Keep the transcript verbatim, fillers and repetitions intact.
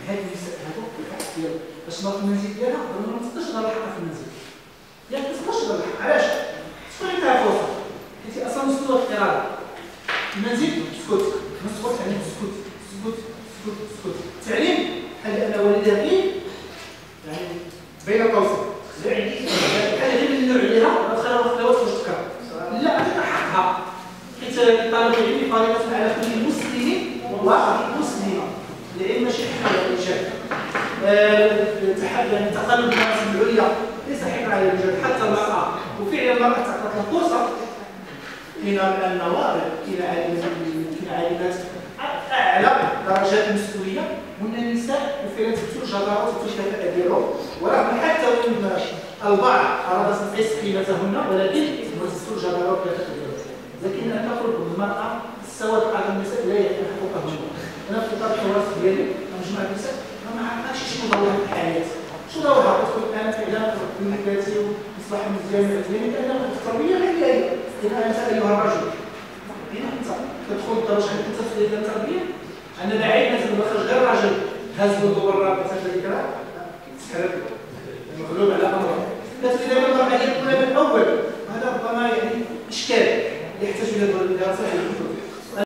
هاد النساء هادو الحق ديالو باش تنظف المنزل ديالها ضروري ما تقدرش تغير الحق في المنزل ياك ما تقدرش تغير الحق. علاش؟ تكون عندها فرصه حيت اصلا مستوى الاراده المنزل سكوت مسكوت يعني سكوت سكوت سكوت سكوت. التعليم بحال ان والدها يعني بين قوسين الحاجه اللي اللي نوع عليها غتخليها واحد الوقت باش تكره لا عطيها حقها حيت طالب العلم فريضه على كل مسلم ومسلمه العلم ماشي حق على الرجال. يعني تقلب المناصب العليا ليس حكر على الرجال حتى المراه وفعلا المراه تعطت لها فرصه. كاين النوابغ كاين عالمات كاين عالمات اعلى درجات المسؤوليه من النساء وفعلا تمثل الجدارات والكفاءه ديالهم ورغم حتى وان البعض اراد تنقيص قيمتهن ولكن تمثل الجدارات والكفاءه ديالهم. لكن ان تخرج المراه السواد اعلى النساء لا يعطي حقوقهن. انا في اطار التراث ديالي مجموعه النساء ما عرفناش شنو دورها في الحياه شنو دورها تكون انا فعلا من ذاتي ومصلح مزيان يعني كان التربيه غير ديالي. اذا انت ايها الرجل انت تدخل الدرجه انت في التربيه انا داعي نازل مخرج غير راجل هاز له برا مثلا ذكرى سحرت مغلوب على امره كتبدا من المراه هي الطلب الاول. هذا ربما يعني اشكال يحتاج الى دراسه علميه.